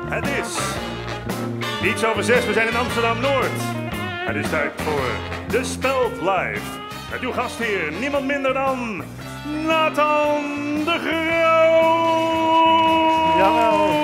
Het is iets over 6. We zijn in Amsterdam-Noord. Het is tijd voor De Speld Live. Met uw gastheer, niemand minder dan Nathan de Groot. Jawel.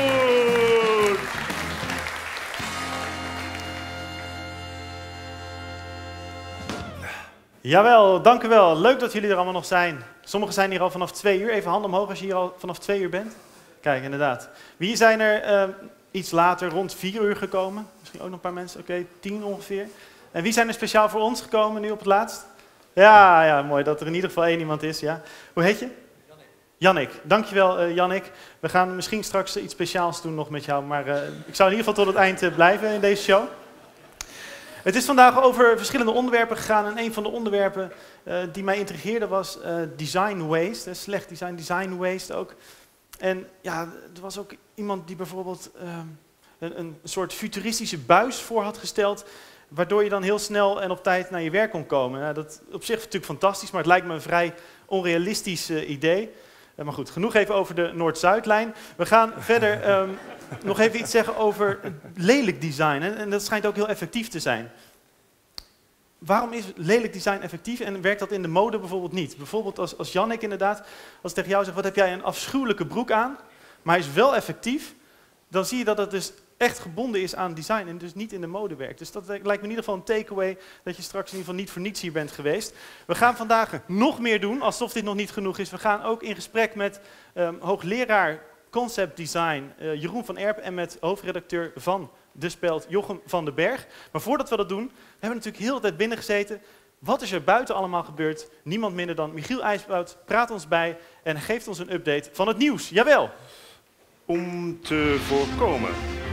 Jawel, dank u wel. Leuk dat jullie er allemaal nog zijn. Sommigen zijn hier al vanaf 2 uur. Even handen omhoog als je hier al vanaf 2 uur bent. Kijk, inderdaad. Wie zijn er iets later, rond 4 uur gekomen? Misschien ook nog een paar mensen. Oké, 10 ongeveer. En wie zijn er speciaal voor ons gekomen nu op het laatst? Ja, mooi dat er in ieder geval 1 iemand is. Ja. Hoe heet je? Jannik. Dankjewel, Jannik. We gaan misschien straks iets speciaals doen nog met jou. Maar ik zou in ieder geval tot het eind blijven in deze show. Het is vandaag over verschillende onderwerpen gegaan en een van de onderwerpen die mij intrigeerde was design waste, slecht design, design waste ook. En ja, er was ook iemand die bijvoorbeeld een soort futuristische buis voor had gesteld, waardoor je dan heel snel en op tijd naar je werk kon komen. Nou, dat op zich natuurlijk fantastisch, maar het lijkt me een vrij onrealistisch idee. Maar goed, genoeg even over de Noord-Zuidlijn. We gaan verder nog even iets zeggen over lelijk design. En dat schijnt ook heel effectief te zijn. Waarom is lelijk design effectief en werkt dat in de mode bijvoorbeeld niet? Bijvoorbeeld als Jannik inderdaad, als ik tegen jou zeg, wat heb jij een afschuwelijke broek aan, maar hij is wel effectief, dan zie je dat het dus echt gebonden is aan design en dus niet in de mode werkt. Dus dat lijkt me in ieder geval een takeaway dat je straks in ieder geval niet voor niets hier bent geweest. We gaan vandaag nog meer doen, alsof dit nog niet genoeg is. We gaan ook in gesprek met hoogleraar Concept Design Jeroen van Erp en met hoofdredacteur van De Speld Jochem van den Berg. Maar voordat we dat doen, we hebben natuurlijk heel de tijd binnen gezeten. Wat is er buiten allemaal gebeurd? Niemand minder dan Michiel IJsbout praat ons bij en geeft ons een update van het nieuws. Jawel! Om te voorkomen.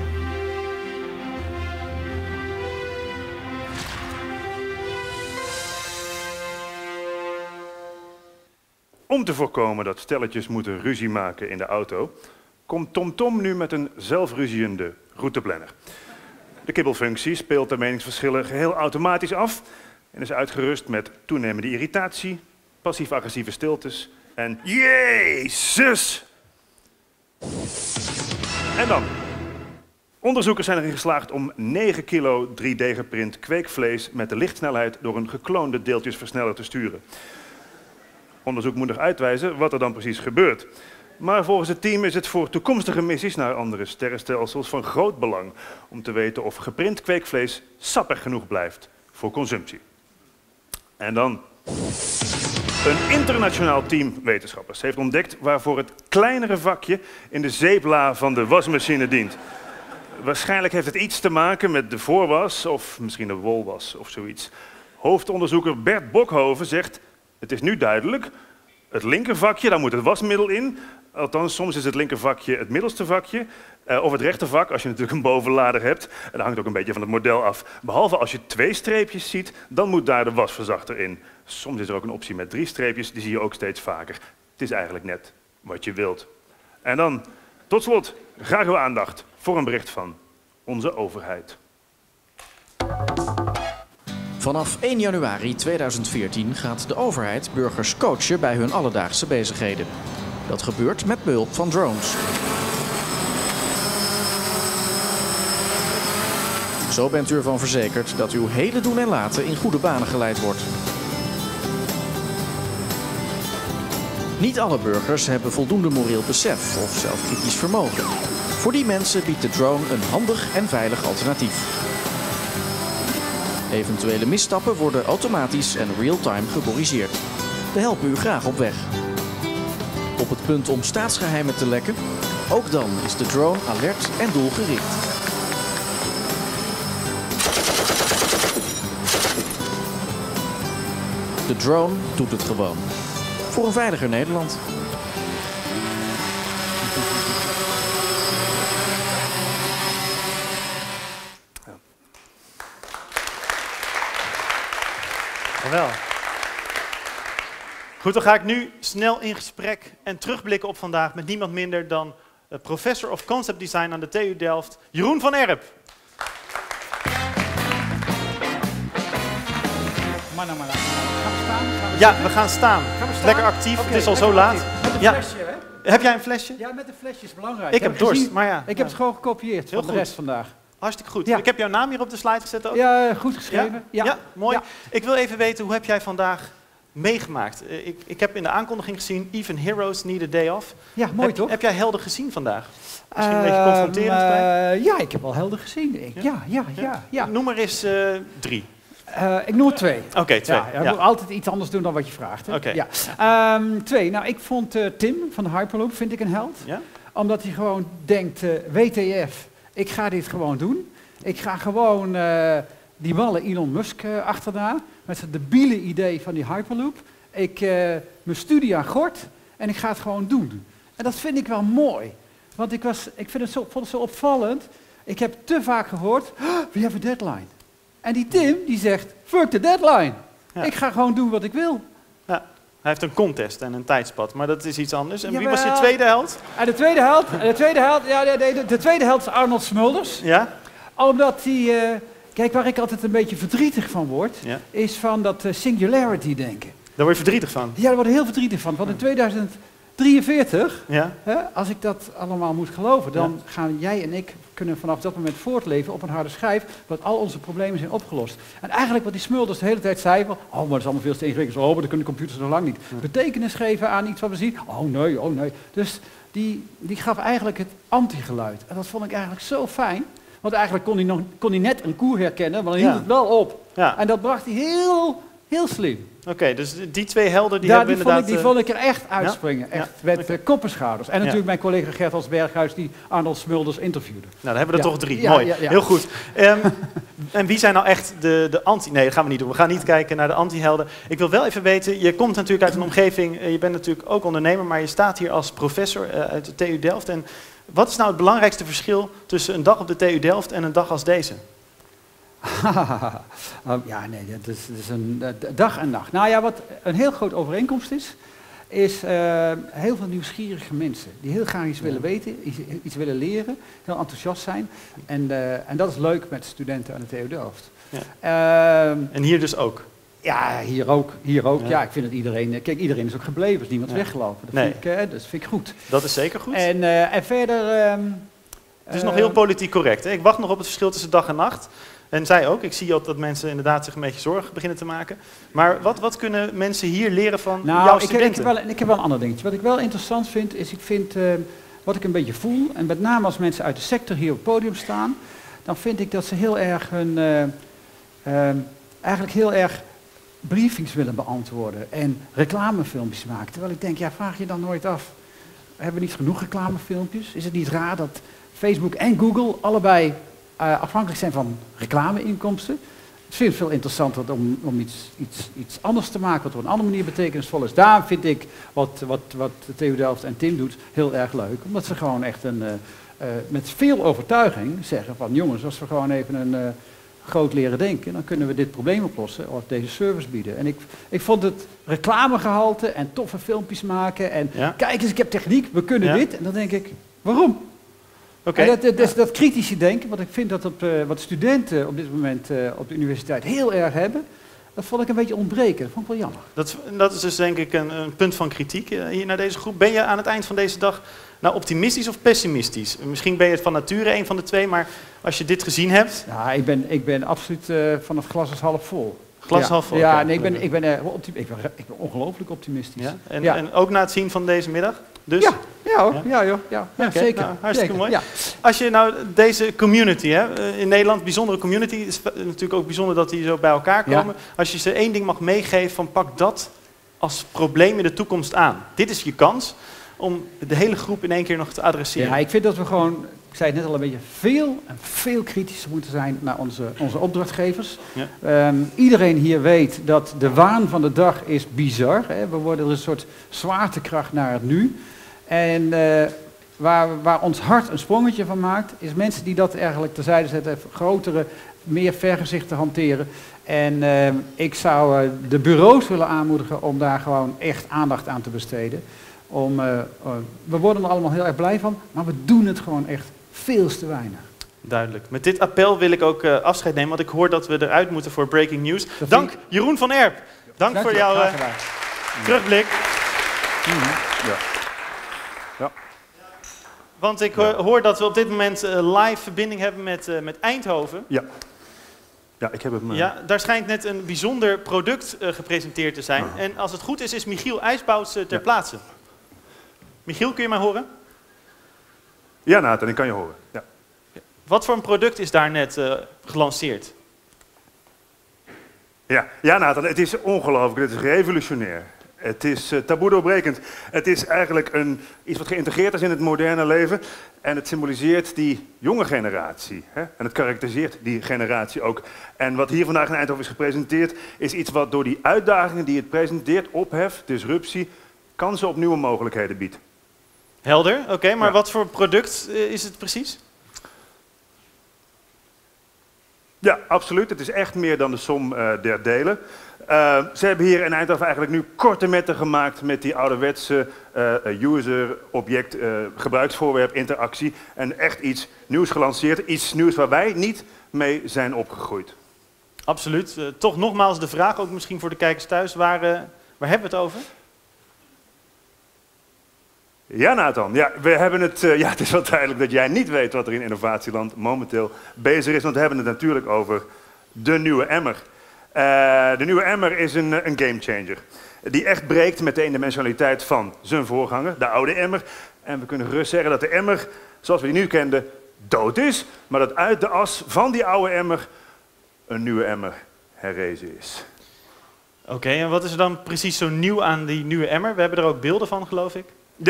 Om te voorkomen dat stelletjes moeten ruzie maken in de auto, komt TomTom nu met een zelfruziende routeplanner. De kibbelfunctie speelt de meningsverschillen geheel automatisch af en is uitgerust met toenemende irritatie, passief-agressieve stiltes en Jezus! En dan. Onderzoekers zijn erin geslaagd om 9 kilo 3D-geprint kweekvlees met de lichtsnelheid door een gekloonde deeltjesversneller te sturen. Onderzoek moet nog uitwijzen wat er dan precies gebeurt. Maar volgens het team is het voor toekomstige missies naar andere sterrenstelsels van groot belang om te weten of geprint kweekvlees sappig genoeg blijft voor consumptie. En dan. Een internationaal team wetenschappers heeft ontdekt waarvoor het kleinere vakje in de zeepla van de wasmachine dient. Waarschijnlijk heeft het iets te maken met de voorwas of misschien de wolwas of zoiets. Hoofdonderzoeker Bert Bokhoven zegt: het is nu duidelijk, het linkervakje, daar moet het wasmiddel in. Althans, soms is het linkervakje het middelste vakje. Of het rechtervak, als je natuurlijk een bovenlader hebt. En dat hangt ook een beetje van het model af. Behalve als je 2 streepjes ziet, dan moet daar de wasverzachter in. Soms is er ook een optie met 3 streepjes, die zie je ook steeds vaker. Het is eigenlijk net wat je wilt. En dan, tot slot, graag uw aandacht voor een bericht van onze overheid. Vanaf 1 januari 2014 gaat de overheid burgers coachen bij hun alledaagse bezigheden. Dat gebeurt met behulp van drones. Zo bent u ervan verzekerd dat uw hele doen en laten in goede banen geleid wordt. Niet alle burgers hebben voldoende moreel besef of zelfkritisch vermogen. Voor die mensen biedt de drone een handig en veilig alternatief. Eventuele misstappen worden automatisch en real-time gecorrigeerd. We helpen u graag op weg. Op het punt om staatsgeheimen te lekken? Ook dan is de drone alert en doelgericht. De drone doet het gewoon. Voor een veiliger Nederland. Jawel. Goed, dan ga ik nu snel in gesprek en terugblikken op vandaag met niemand minder dan Professor of Concept Design aan de TU Delft, Jeroen van Erp. Gaan we staan? Ja, we gaan staan. Lekker actief, het is al zo laat. Met een Ja. flesje, hè? Heb jij een flesje? Ja, met een flesje is belangrijk. Ik heb dorst, gezien. maar ja. Ik heb het gewoon gekopieerd Heel van de goed. rest vandaag. Hartstikke goed. Ja. Ik heb jouw naam hier op de slide gezet ook. Ja, goed geschreven. Ja, mooi. Ja. Ik wil even weten, hoe heb jij vandaag meegemaakt? Ik heb in de aankondiging gezien, even heroes need a day off. Ja, mooi toch? Heb jij helden gezien vandaag? Misschien een beetje confronterend. klein. Ja, ik heb wel helder gezien. Ja. Noem er eens 3. Ik noem er 2. Oké, 2. Ja, je moet altijd iets anders doen dan wat je vraagt. Hè? Oké. Ja. 2. Nou, ik vond Tim van de Hyperloop vind ik een held. Ja? Omdat hij gewoon denkt, WTF, ik ga dit gewoon doen. Ik ga gewoon die malle Elon Musk achterna. Met zijn debiele idee van die Hyperloop. Mijn studie aan gort en ik ga het gewoon doen. En dat vind ik wel mooi. Want ik vond het zo opvallend. Ik heb te vaak gehoord, we have a deadline. En die Tim, die zegt, fuck the deadline. Ja. Ik ga gewoon doen wat ik wil. Ja. Hij heeft een contest en een tijdspad, maar dat is iets anders. En wie Jawel. was je tweede held? En de tweede held is Arnold Smulders. Ja? Omdat hij, kijk waar ik altijd een beetje verdrietig van word, Ja. is van dat singularity denken. Daar word je verdrietig van. Ja, daar word ik heel verdrietig van. Want in 2043, Ja? als ik dat allemaal moet geloven, dan gaan jij en ik kunnen vanaf dat moment voortleven op een harde schijf, dat al onze problemen zijn opgelost. En eigenlijk wat die Smulders de hele tijd zei, van, oh, maar dat is allemaal veel te ingewikkeld, oh, maar dat kunnen computers nog lang niet. Betekenis geven aan iets wat we zien, oh nee. Dus die gaf eigenlijk het anti-geluid. En dat vond ik eigenlijk zo fijn, want eigenlijk kon hij net een koe herkennen, maar dan hield het wel op. Ja. En dat bracht hij heel slim. Oké, dus die twee helden die Ja, hebben inderdaad... die vond ik er echt uitspringen. Ja? Echt, Ja, met kop en schouders. En natuurlijk mijn collega Gert-Als Berghuis die Arnold Smulders interviewde. Nou, dan hebben we er Ja. toch 3. Ja, Mooi, ja. heel goed. En wie zijn nou echt de anti... Nee, dat gaan we niet doen. We gaan niet kijken naar de anti-helden. Ik wil wel even weten, je komt natuurlijk uit een omgeving... je bent natuurlijk ook ondernemer, maar je staat hier als professor uit de TU Delft. En wat is nou het belangrijkste verschil tussen een dag op de TU Delft en een dag als deze? Ja, nee, dat is een dag en nacht. Nou ja, wat een heel groot overeenkomst is heel veel nieuwsgierige mensen. Die heel graag iets willen weten, iets willen leren, heel enthousiast zijn. En dat is leuk met studenten aan de TU Delft. Ja. En hier dus ook? Ja, hier ook. Ja, ik vind dat iedereen is ook gebleven, is niemand weggelopen. Dat vind ik goed. Dat is zeker goed. En verder... het is nog heel politiek correct. Hè? Ik wacht nog op het verschil tussen dag en nacht. En zij ook. Ik zie ook dat mensen inderdaad zich een beetje zorgen beginnen te maken. Maar wat kunnen mensen hier leren van jouw studenten? Ik heb wel een ander dingetje. Wat ik wel interessant vind, is wat ik een beetje voel, en met name als mensen uit de sector hier op het podium staan, dan vind ik dat ze heel erg eigenlijk heel erg briefings willen beantwoorden en reclamefilmpjes maken. Terwijl ik denk, ja, vraag je dan nooit af, hebben we niet genoeg reclamefilmpjes? Is het niet raar dat Facebook en Google allebei afhankelijk zijn van reclameinkomsten? Ik vind het veel interessanter om iets anders te maken, wat op een andere manier betekenisvol is. Daarom vind ik wat de TU Delft en Tim doet heel erg leuk. Omdat ze gewoon echt met veel overtuiging zeggen van jongens, als we gewoon even een groot leren denken, dan kunnen we dit probleem oplossen of deze service bieden. En ik vond het reclamegehalte en toffe filmpjes maken en kijk eens, ik heb techniek, we kunnen dit. En dan denk ik, waarom? Okay. En dat kritische denken, wat ik vind dat wat studenten op dit moment op de universiteit heel erg hebben, dat vond ik een beetje ontbreken. Dat vond ik wel jammer. Dat is dus denk ik een punt van kritiek hier naar deze groep. Ben je aan het eind van deze dag nou optimistisch of pessimistisch? Misschien ben je het van nature een van de twee, maar als je dit gezien hebt... Ja, ik ben absoluut van het glas is half vol. Glas is half vol? Ja, nee, ik ben ongelooflijk optimistisch. Ja? En ook na het zien van deze middag? Dus? Ja, zeker. Nou, hartstikke mooi. Ja. Als je nou deze community, in Nederland, bijzondere community, is natuurlijk ook bijzonder dat die zo bij elkaar komen. Ja. Als je ze één ding mag meegeven, van pak dat als probleem in de toekomst aan. Dit is je kans om de hele groep in één keer nog te adresseren. Ja, ik vind dat we gewoon, ik zei het net al, een beetje veel kritischer moeten zijn naar onze opdrachtgevers. Ja. Iedereen hier weet dat de waan van de dag is bizar. Hè. We worden een soort zwaartekracht naar het nu. En waar ons hart een sprongetje van maakt, is mensen die dat eigenlijk terzijde zetten, grotere, meer vergezichten hanteren. En ik zou de bureaus willen aanmoedigen om daar gewoon echt aandacht aan te besteden. We worden er allemaal heel erg blij van, maar we doen het gewoon echt veel te weinig. Duidelijk. Met dit appel wil ik ook afscheid nemen, want ik hoor dat we eruit moeten voor Breaking News. Dank Jeroen van Erp. Dank voor jouw terugblik. Ja. Ja. Want ik hoor dat we op dit moment live verbinding hebben met Eindhoven. Ja. Ja, ik heb hem... Ja, daar schijnt net een bijzonder product gepresenteerd te zijn. En als het goed is Michiel IJsbouts ter plaatse. Michiel, kun je mij horen? Ja, Nathan, ik kan je horen. Ja. Wat voor een product is daar net gelanceerd? Ja, Nathan, het is ongelooflijk. Het is revolutionair. Het is taboe doorbrekend. Het is eigenlijk iets wat geïntegreerd is in het moderne leven. En het symboliseert die jonge generatie. Hè? En het karakteriseert die generatie ook. En wat hier vandaag in Eindhoven is gepresenteerd, is iets wat door die uitdagingen die het presenteert, ophef, disruptie, kansen op nieuwe mogelijkheden biedt. Helder, oké, maar wat voor product is het precies? Ja, absoluut. Het is echt meer dan de som der delen. Ze hebben hier in Eindhoven eigenlijk nu korte metten gemaakt met die ouderwetse user-object gebruiksvoorwerp interactie. En echt iets nieuws gelanceerd. Iets nieuws waar wij niet mee zijn opgegroeid. Absoluut. Toch nogmaals de vraag, ook misschien voor de kijkers thuis, waar hebben we het over? Ja, Nathan. Ja, we hebben het is wel duidelijk dat jij niet weet wat er in Innovatieland momenteel bezig is. Want we hebben het natuurlijk over de nieuwe emmer. De nieuwe emmer is een gamechanger. Die echt breekt met de eendimensionaliteit van zijn voorganger, de oude emmer. En we kunnen gerust zeggen dat de emmer, zoals we die nu kenden, dood is. Maar dat uit de as van die oude emmer een nieuwe emmer herrezen is. Oké, en wat is er dan precies zo nieuw aan die nieuwe emmer? We hebben er ook beelden van, geloof ik.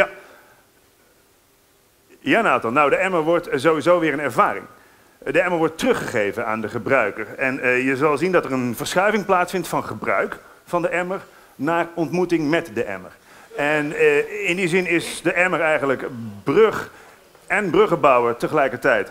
Ja, Nathan. Nou, de emmer wordt sowieso weer een ervaring. De emmer wordt teruggegeven aan de gebruiker. En je zal zien dat er een verschuiving plaatsvindt van gebruik van de emmer naar ontmoeting met de emmer. En in die zin is de emmer eigenlijk brug en bruggenbouwer tegelijkertijd.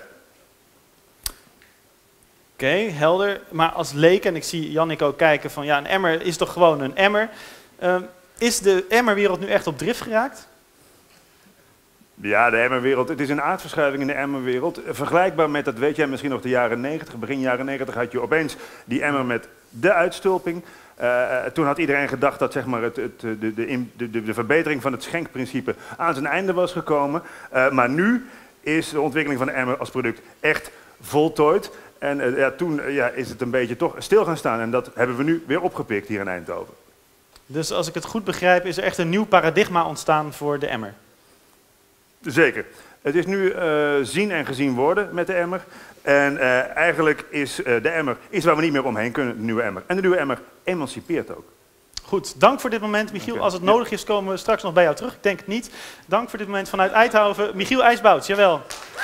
Oké, helder. Maar als leek, en ik zie Jannik ook kijken van ja, een emmer is toch gewoon een emmer. Is de emmerwereld nu echt op drift geraakt? Ja, de emmerwereld. Het is een aardverschuiving in de emmerwereld. Vergelijkbaar met, dat weet jij misschien nog, de jaren 90. Begin jaren 90 had je opeens die emmer met de uitstulping. Toen had iedereen gedacht dat zeg maar, de verbetering van het schenkprincipe aan zijn einde was gekomen. Maar nu is de ontwikkeling van de emmer als product echt voltooid. En toen is het een beetje toch stil gaan staan. En dat hebben we nu weer opgepikt hier in Eindhoven. Dus als ik het goed begrijp, is er echt een nieuw paradigma ontstaan voor de emmer? Zeker. Het is nu zien en gezien worden met de emmer. En eigenlijk is de emmer iets waar we niet meer omheen kunnen, de nieuwe emmer. En de nieuwe emmer emancipeert ook. Goed, dank voor dit moment, Michiel. Okay. Als het nodig is, komen we straks nog bij jou terug. Ik denk het niet. Dank voor dit moment vanuit Eindhoven. Michiel IJsbouts, jawel.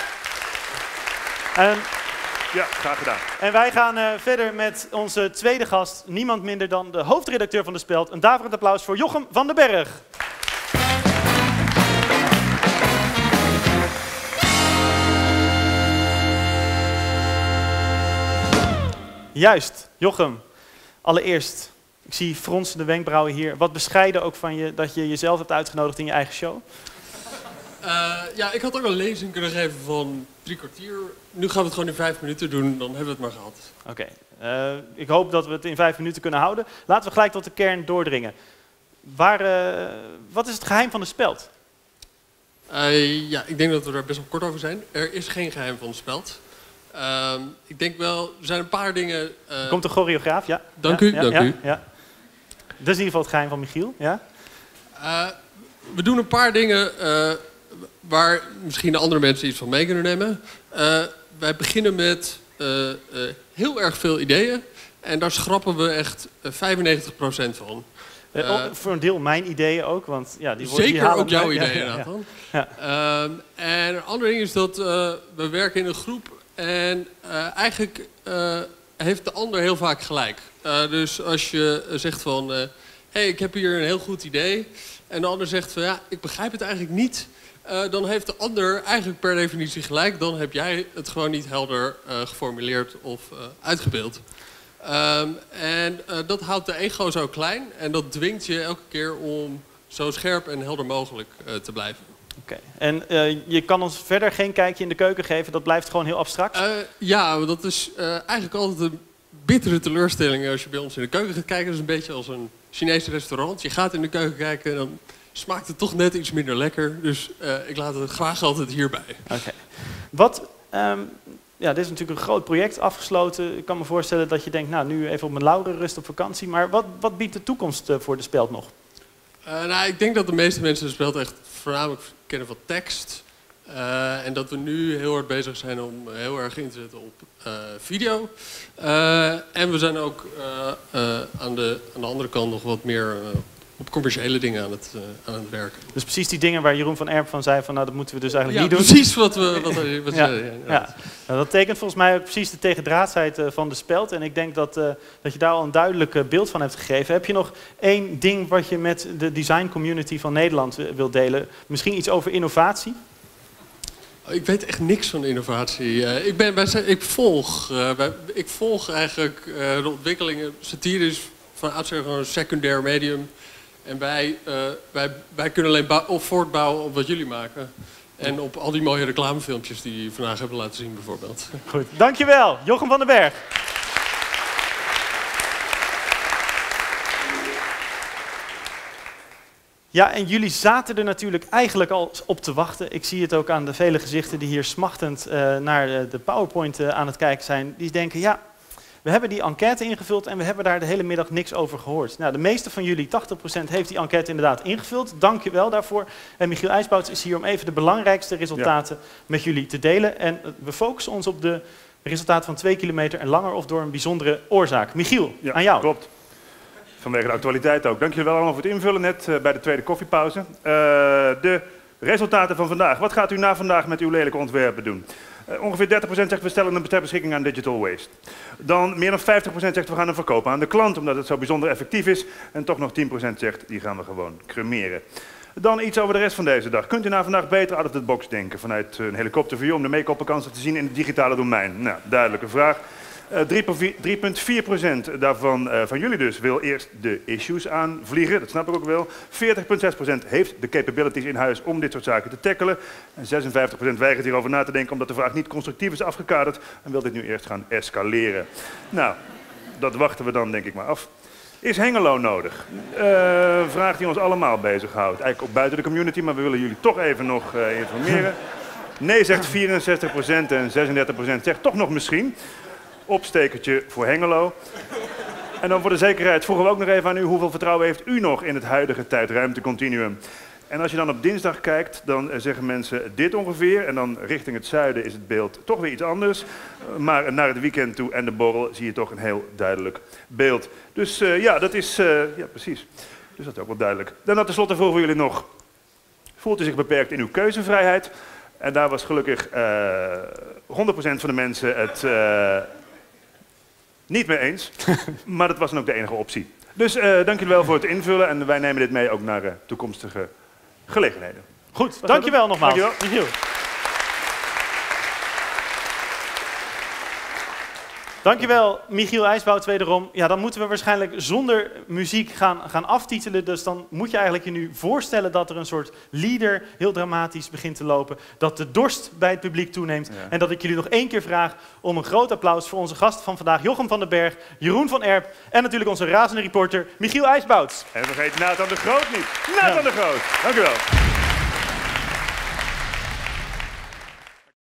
Ja, graag gedaan. En wij gaan verder met onze tweede gast. Niemand minder dan de hoofdredacteur van De Speld. Een daverend applaus voor Jochem van den Berg. Juist, Jochem. Allereerst, ik zie fronsende wenkbrauwen hier. Wat bescheiden ook van je dat je jezelf hebt uitgenodigd in je eigen show. Ja, ik had ook een lezing kunnen geven van 3 kwartier. Nu gaan we het gewoon in 5 minuten doen, dan hebben we het maar gehad. Oké, ik hoop dat we het in 5 minuten kunnen houden. Laten we gelijk tot de kern doordringen. Wat is het geheim van De Speld? Ja, ik denk dat we er best wel kort over zijn. Er is geen geheim van De Speld. Ik denk wel, er zijn een paar dingen... Komt de choreograaf, ja. Dank u. Dat is in ieder geval het geheim van Michiel, ja. We doen een paar dingen waar misschien andere mensen iets van mee kunnen nemen. Wij beginnen met heel erg veel ideeën. En daar schrappen we echt 95% van. Voor een deel mijn ideeën ook, want ja, zeker ook jouw ideeën, Nathan. Ja. En een ander ding is dat we werken in een groep en eigenlijk heeft de ander heel vaak gelijk. Dus als je zegt van, hey, ik heb hier een heel goed idee en de ander zegt van, ja, ik begrijp het eigenlijk niet, dan heeft de ander eigenlijk per definitie gelijk. Dan heb jij het gewoon niet helder geformuleerd of uitgebeeld. Dat houdt de ego zo klein en dat dwingt je elke keer om zo scherp en helder mogelijk te blijven. Oké. En je kan ons verder geen kijkje in de keuken geven, dat blijft gewoon heel abstract? Ja, dat is eigenlijk altijd een bittere teleurstelling als je bij ons in de keuken gaat kijken. Dat is een beetje als een Chinese restaurant. Je gaat in de keuken kijken en dan smaakt het toch net iets minder lekker. Dus ik laat het graag altijd hierbij. Oké. Wat... ja, dit is natuurlijk een groot project afgesloten. Ik kan me voorstellen dat je denkt, nou, nu even op mijn lauren rust op vakantie. Maar wat biedt de toekomst voor de Speld nog? Nou, ik denk dat de meeste mensen de Speld echt voornamelijk kennen van tekst. En dat we nu heel hard bezig zijn om heel erg in te zetten op video. En we zijn ook aan de andere kant nog wat meer op commerciële dingen aan het werken. Dus precies die dingen waar Jeroen van Erp van zei van, nou, dat moeten we dus eigenlijk niet doen. Precies wat ja. Nou, dat tekent volgens mij ook precies de tegendraadsheid van de Speld. En ik denk dat je daar al een duidelijk beeld van hebt gegeven. Heb je nog één ding wat je met de design community van Nederland wilt delen? Misschien iets over innovatie? Ik weet echt niks van innovatie. Ik volg eigenlijk de ontwikkelingen. Satire is van oudsher gewoon een secundair medium. En wij kunnen alleen voortbouwen op wat jullie maken. En op al die mooie reclamefilmpjes die jullie vandaag hebben laten zien bijvoorbeeld. Goed, dankjewel. Jochem van den Berg. Ja, en jullie zaten er natuurlijk eigenlijk al op te wachten. Ik zie het ook aan de vele gezichten die hier smachtend naar de PowerPoint aan het kijken zijn. Die denken, ja, we hebben die enquête ingevuld en we hebben daar de hele middag niks over gehoord. Nou, de meeste van jullie, 80%, heeft die enquête inderdaad ingevuld. Dank je wel daarvoor. En Michiel IJsbouts is hier om even de belangrijkste resultaten met jullie te delen. En we focussen ons op de resultaten van 2 kilometer en langer of door een bijzondere oorzaak. Michiel, aan jou. Klopt. Vanwege de actualiteit ook. Dank jullie wel allemaal voor het invullen net bij de tweede koffiepauze. De resultaten van vandaag. Wat gaat u na vandaag met uw lelijke ontwerpen doen? Ongeveer 30% zegt we stellen hem ter beschikking aan digital waste. Dan meer dan 50% zegt we gaan hem verkopen aan de klant omdat het zo bijzonder effectief is. En toch nog 10% zegt die gaan we gewoon cremeren. Dan iets over de rest van deze dag. Kunt u na vandaag beter out of the box denken vanuit een helikopterview om de make-up-kansen te zien in het digitale domein? Nou, duidelijke vraag. 3,4% daarvan van jullie dus wil eerst de issues aanvliegen, dat snap ik ook wel. 40,6% heeft de capabilities in huis om dit soort zaken te tackelen. En 56% weigert hierover na te denken omdat de vraag niet constructief is afgekaderd en wil dit nu eerst gaan escaleren. Nou, dat wachten we dan denk ik maar af. Is Hengelo nodig? Vraag die ons allemaal bezighoudt. Eigenlijk ook buiten de community, maar we willen jullie toch even nog informeren. Nee zegt 64% en 36% zegt toch nog misschien. Opstekertje voor Hengelo. En dan voor de zekerheid vroegen we ook nog even aan u hoeveel vertrouwen heeft u nog in het huidige tijd-ruimte-continuum. En als je dan op dinsdag kijkt, dan zeggen mensen dit ongeveer. En dan richting het zuiden is het beeld toch weer iets anders. Maar naar het weekend toe en de borrel zie je toch een heel duidelijk beeld. Dus ja, dat is ja, precies. Dus dat is ook wel duidelijk. Dan tenslotte vroegen we jullie nog, voelt u zich beperkt in uw keuzevrijheid? En daar was gelukkig 100% van de mensen het niet mee eens. Maar dat was dan ook de enige optie. Dus dank jullie wel voor het invullen en wij nemen dit mee ook naar toekomstige gelegenheden. Goed, dankjewel nogmaals. Dankjewel. Dankjewel, Michiel IJsbouts wederom. Ja, dan moeten we waarschijnlijk zonder muziek gaan aftitelen. Dus dan moet je eigenlijk je nu voorstellen dat er een soort leader heel dramatisch begint te lopen. Dat de dorst bij het publiek toeneemt. Ja. En dat ik jullie nog 1 keer vraag om een groot applaus voor onze gasten van vandaag. Jochem van den Berg, Jeroen van Erp en natuurlijk onze razende reporter Michiel IJsbouts. En vergeet Nathan de Groot niet. Nathan de Groot, dank u wel.